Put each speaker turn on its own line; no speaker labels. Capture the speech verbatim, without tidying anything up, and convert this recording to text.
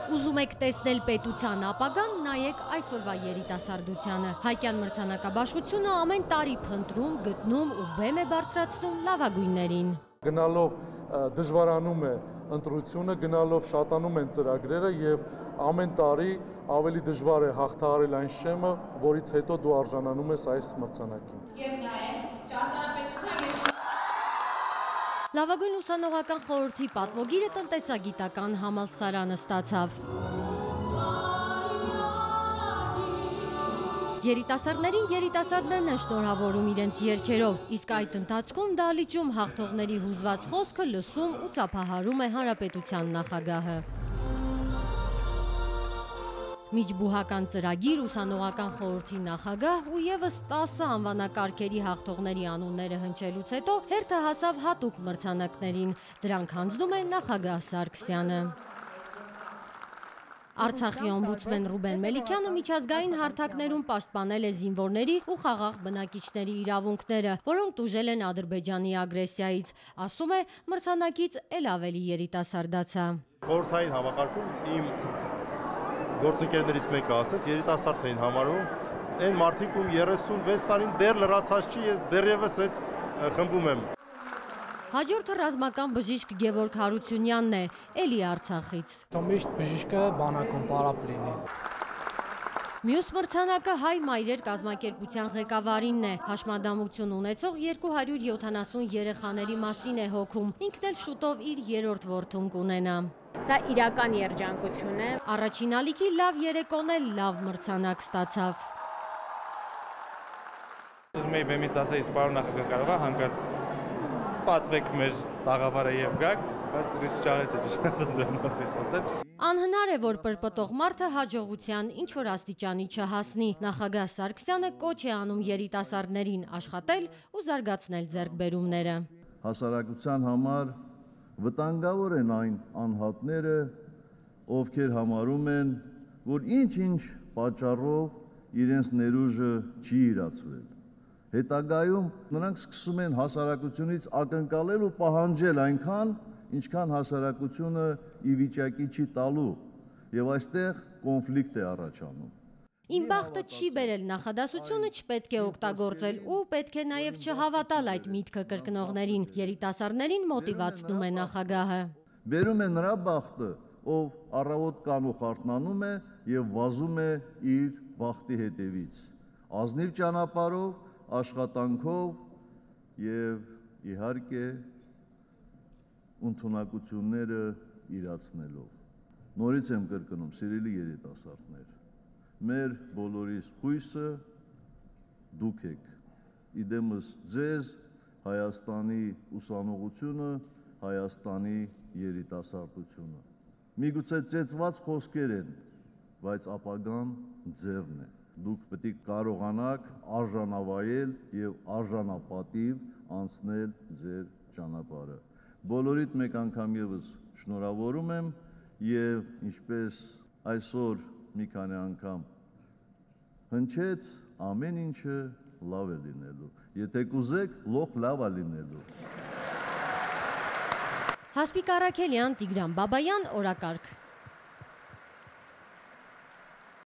Ուզում եք տեսնել պետության ապագան, նայեք այսօրվա երիտասարդությանը։ Հայկյան մրցանակաբաշխությունը ամեն տարի փնտրում, գտնում ու բեմ է բարձրացնում լավագույններին։
Գնալով դժվարանում է ընտրությունը, գնալով շատանում են ծրագրերը եւ ամեն տարի ավելի դժվար է հաղթահարել այն շեմը, որից հետո դու արժանանում ես այս մրցանակին։
Եվ նայեք, ճարտարապետության եւ
Լավագույն ուսանողական խորհրդի պատվոգիրը տնտեսագիտական համալսարանը ստացավ։ Երիտասարդներին երիտասարդներն են շնորհավորում իրենց երգերով, իսկ այդ ընթացքում դահլիճում հաղթողների հուզված խոսքը լսում ու ծափահարում է հանրապետության նախագահը։ Միջբուհական ծրագիր, ուսանողական խորհրդի նախագահ ու ևս տասը անվանակարգերի հաղթողների անունները հնչելուց հետո հերթը հասավ հատուկ մրցանակներին, դրանք հանձնում է նախագահ Սարգսյանը։ Արցախի օմբուդսմեն Ռուբեն Մելիքյանը միջազգային հարթակներում պաշտպանել է զինվորների ու խաղաղ բնակիչների իրավունքները, որոնք տուժել են Ադրբեջանի ագրեսիայից, ասում է մրցանակից էլ ավելի երիտասարդացա։
Խորհրդային համակարգում իմ գործընկերներից մեկը ասեց, երիտասարդ էին համարում, այն մարդիկ ում երեսունվեց տարին դեռ լրացած չի, ես դեռևս այդ խմբում եմ։
Հաջորդը ռազմական բժիշկ Գևորգ Հարությունյանն է, էլի Արցախից։
Միշտ բժիշկը բանակում պարապ լինի։
Մյուս մրցանակը հայ մայրեր կազմակերպության ղեկավարինն է, հաշմանդամություն ունեցող երկու հարյուր յոթանասուն երեխաների մասին է հոգում, ինքն էլ շուտով իր երրորդ որդուն կունենա։
Սա իրական երջանկություն է։
Առաջին ալիքի լավ երեկոն էլ լավ մրցանակ ստացավ։
Ուզում էի բեմից ասեի, պարոն նախագահ, կարող է հանկարծ պատվեք մեր տաղավարը եւ գաք, բայց ռիսկ չարեցի ճիշտ ասած դրան մասի խոսել։
Անհնար է, որ պրպտող մարդը հաջողության ինչ որ աստիճանի չհասնի։ Նախագահ Սարգսյանը կոչ է անում երիտասարդներին աշխատել ու զարգացնել ձեռքբերումները։
Հասարակության համար վտանգավոր են այն անհատները, ովքեր համարում են, որ ինչ-ինչ պատճառով իրենց ներուժը չի իրացվել։ Հետագայում նրանք սկսում են հասարակությունից ակնկալել ու պահանջել այնքան, ինչքան հասարակությունը ի վիճակի չի տալու, եւ այստեղ կոնֆլիկտ է առաջանում։
Իմ բախտը չի բերել նախադասությունը չպետք է օգտագործել ու պետք է նաև չհավատալ այդ միտքը կրկնողներին, երիտասարդներին մոտիվացնում է նախագահը։
Բերում է նրա բախտը, ով առավոտ կանում խարտնանում է եւ վազում է իր բախտի հետևից, ազնիվ ճանապարհով, աշխատանքով եւ իհարկե ընդունակությունները իրացնելով։ Նորից եմ կրկնում, սիրելի երիտասարդներ, մեր բոլորիս հույսը դուք եք, իդեմս ձեզ Հայաստանի ուսանողությունը, Հայաստանի երիտասարդությունը։ Միգուցե ծեծված խոսքեր են, բայց ապագան ձերն է։ Դուք պետք է կարողանաք արժանավայել եւ արժանապատիվ անցնել ձեր ճանապարհը։ Բոլորիդ մեկ անգամ եւս շնորհավորում եմ եւ ինչպես այսօր մի քանի անգամ հնչեց, ամեն ինչը լավ է լինելու։ Եթե կուզեք, լոխ լավ է լինելու։
Հասմիկ Առաքելյան, Տիգրան Բաբայան, օրակարգ։